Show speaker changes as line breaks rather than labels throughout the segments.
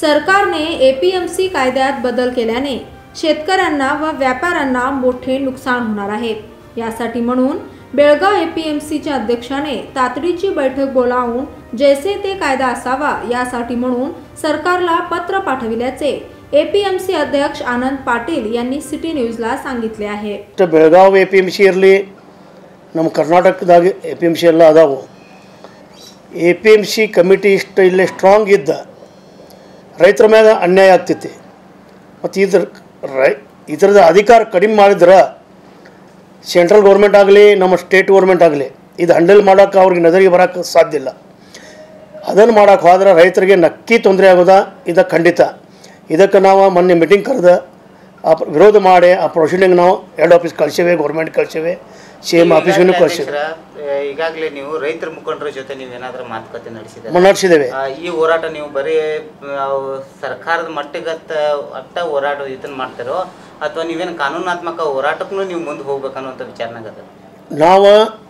सरकारने एपीएमसी कायद्यात बदल केल्याने शेतकऱ्यांना व व्यापाऱ्यांना मोठे नुकसान होणार आहे। यासाठी म्हणून बेळगाव एपीएमसीच्या अध्यक्षाने तातडीची बैठक बोलावून जैसे ते कायदा असावा यासाठी म्हणून सरकारला पत्र पाठविल्याचे एपीएमसी अध्यक्ष आनंद पाटील यांनी सिटी न्यूजला सांगितले आहे।
बेळगाव एपीएमसी इरली ನಮ್ಮ ಕರ್ನಾಟಕದಾಗ ಎಪಿಎಂಸಿ ಎಲ್ಲ ಅದಾವು। ಎಪಿಎಂಸಿ ಕಮಿಟಿ ಇಲ್ಲೇ ಸ್ಟ್ರಾಂಗ್ ಇದ್ದ ರೈತರ ಮೇಲೆ ಅನ್ಯಾಯ ಆಗ್ತೈತಿ ಮತ್ತು ಇದರದ ಅಧಿಕಾರ ಕಡಿಮೆ ಮಾಡಿದ್ರೆ ಸೆಂಟ್ರಲ್ ಗೌರ್ಮೆಂಟ್ ಆಗಲಿ ನಮ್ಮ ಸ್ಟೇಟ್ ಗೌರ್ಮೆಂಟ್ ಆಗಲಿ ಇದು ಹ್ಯಾಂಡಲ್ ಮಾಡೋಕ್ಕೆ ಅವ್ರಿಗೆ ನಜರಿಗೆ ಬರೋಕ್ಕೆ ಸಾಧ್ಯ ಇಲ್ಲ। ಅದನ್ನು ಮಾಡೋಕ್ಕೆ ಹೋದ್ರೆ ರೈತರಿಗೆ ನಕ್ಕಿ ತೊಂದರೆ ಆಗೋದ ಇದು ಖಂಡಿತ। ಇದಕ್ಕೆ ನಾವು ಮೊನ್ನೆ ಮೀಟಿಂಗ್ ಕರೆದು ವಿರೋಧ ಮಾಡಿ ಆ ಪ್ರೊಸೀಡಿಂಗ್ ನಾವು ಹೆಡ್ ಆಫೀಸ್ ಕಳಿಸೇವೆ, ಗೌರ್ಮೆಂಟ್ ಕಳಿಸೇವೆ, ಸಿಎಂ ಆಫೀಸ್ಗೂ ಕಳಿಸೇವೆ।
ಈಗಾಗಲೇ ನೀವು ರೈತರ ಮುಖಂಡರ ಜೊತೆ ನೀವು ಏನಾದರೂ ಮಾತುಕತೆ
ನಡೆಸಿದ್ದೇವೆ।
ಈ ಹೋರಾಟ ನೀವು ಬರೀ ಸರ್ಕಾರದ ಮಟ್ಟಿಗಟ್ಟ ಹೋರಾಟ ಇದನ್ನು ಮಾಡ್ತಾರೋ ಅಥವಾ ನೀವೇನು ಕಾನೂನಾತ್ಮಕ ಹೋರಾಟಕ್ಕೂ ನೀವು ಮುಂದೆ ಹೋಗ್ಬೇಕನ್ನುವಂಥ ವಿಚಾರನಾಗ ಅದ?
ನಾವು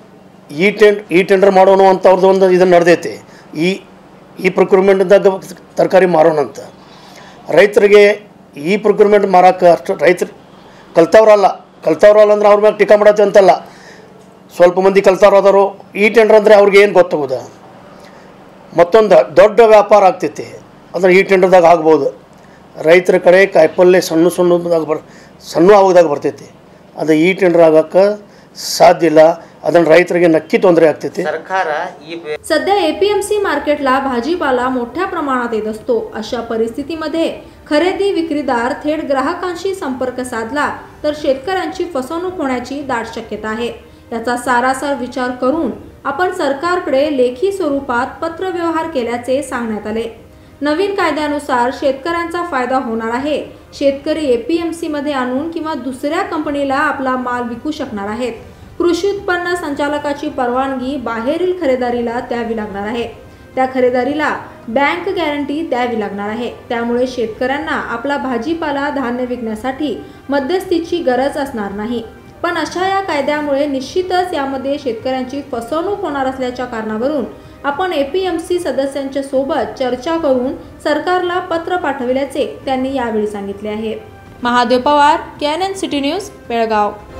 ಈ ಟೆಂಡರ್ ಮಾಡೋಣ ಅಂತ ಅವ್ರದ್ದು ಒಂದು ಇದನ್ನು ನಡೆದೈತಿ। ಈ ಪ್ರೊಕ್ಯೂರ್ಮೆಂಟ್ದಾಗ ತರಕಾರಿ ಮಾರೋಣ ಅಂತ ರೈತರಿಗೆ ಈ ಪ್ರೊಕ್ಯೂರ್ಮೆಂಟ್ ಮಾರಕ್ಕೆ ಅಷ್ಟು ರೈತರು ಕಲ್ತವ್ರಲ್ಲ ಅಂದ್ರೆ ಅವ್ರ ಮೇಲೆ ಟೀಕಾ ಮಾಡತ್ತೆ ಅಂತಲ್ಲ, ಸ್ವಲ್ಪ ಮಂದಿ ಕಲ್ತವ್ರಾದರು। ಈ ಟೆಂಡರ್ ಅಂದರೆ ಅವ್ರಿಗೆ ಏನು ಗೊತ್ತಾಗೋದ? ಮತ್ತೊಂದು ದೊಡ್ಡ ವ್ಯಾಪಾರ ಆಗ್ತೈತಿ ಅಂದ್ರೆ ಈ ಟೆಂಡರ್ದಾಗ ಆಗ್ಬೋದು। ರೈತರ ಕಡೆ ಕಾಯಿಪಲ್ಲೆ ಸಣ್ಣ ಆಗೋದಾಗ ಬರ್ತೈತಿ, ಅದು ಈ ಟೆಂಡರ್ ಆಗೋಕ್ಕೆ साध्य ಇಲ್ಲ। ಅದನ್ನು ರೈತರಿಗೆ नक्की ತೊಂದರೆ ಆಗ್ತೈತಿ।
सरकार
सध्या एपीएमसी मार्केटला भाजीपाला मोठ्या प्रमाणात येत असतो। अशा परिस्थितीमध्ये खरेदी विक्रीदार थेट ग्राहकांशी संपर्क साधला तर शेतकऱ्यांची फसवणूक होण्याची दाट शक्यता आहे। याचा सारासार विचार करून आपण सरकारकडे लेखी स्वरूपात पत्रव्यवहार केल्याचे सांगण्यात आले। नवीन कायद्यानुसार शेतकऱ्यांचा फायदा होणार आहे। शेतकरी एपीएमसी मध्ये आणून किंवा दुसऱ्या कंपनीला आपला माल विकू शकणार आहेत। कृषी उत्पन्न संचालकाची परवानगी बाहेरील खरेदीदाराला द्यावी लागणार आहे। त्या खरेदीदाराला बँक गॅरंटी द्यावी लागणार आहे। त्यामुळे शेतकऱ्यांना आपला भाजीपाला धान्य विकण्यासाठी मध्यस्थीची गरज असणार नाही। पण अशा या कायद्यामुळे निश्चितच यामध्ये शेतकऱ्यांची फसवणूक होणार असल्याच्या कारणावरून आपण एपीएमसी सदस्यांच्या सोबत चर्चा करून सरकारला पत्र पाठविल्याचे त्यांनी यावेळी सांगितले आहे। Mahadev Pawar, KNN city news, Belgaum.